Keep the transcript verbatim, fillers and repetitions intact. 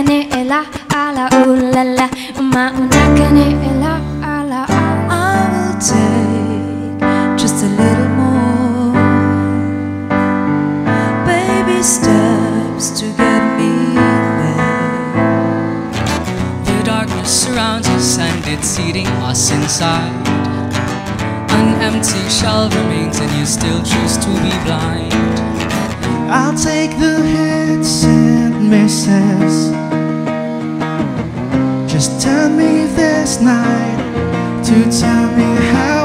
ka ni ela ala ulala mauna ka ni ela ala. I will take just a little more baby steps to get me there. The darkness surrounds us and it's eating us inside. An empty shelf remains and you still choose to be blind. I'll take the hits and misses. Just tell me this night to tell me how